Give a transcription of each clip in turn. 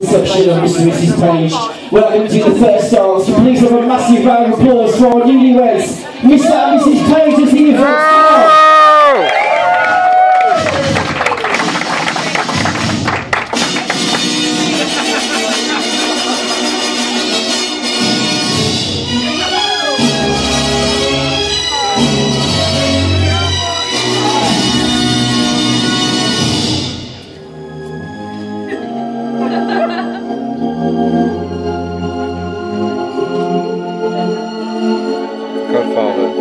Section of Mr. and Mrs. Page. Welcome to the first dance. Please have a massive round of applause for our newlyweds, Mr. and Mrs. Page, as the event starts. Godfather.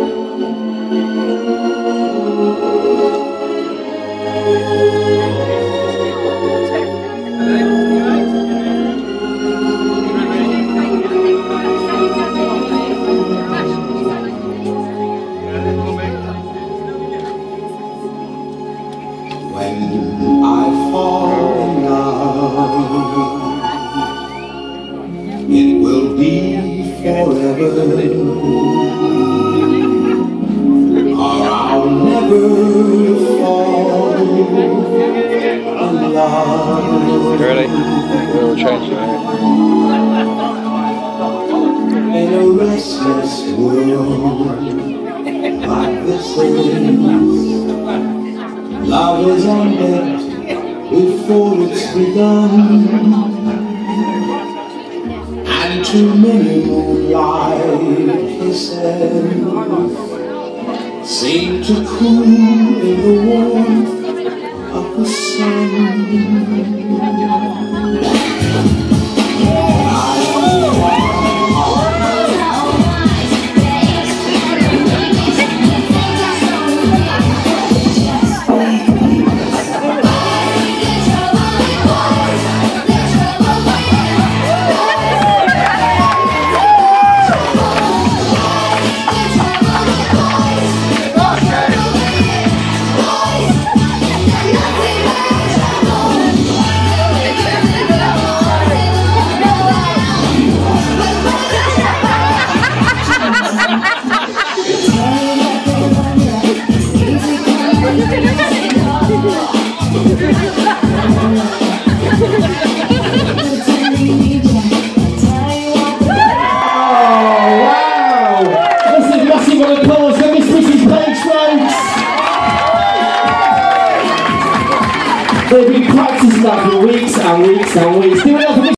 When I fall in love, it will be forever, or I'll never fall in love. Ready? We'll change it. In a restless world like this is, love is ended before it's begun, and too many moonlight kisses seem to cool in the warmth of the sun. They've been practicing that for weeks and weeks and weeks.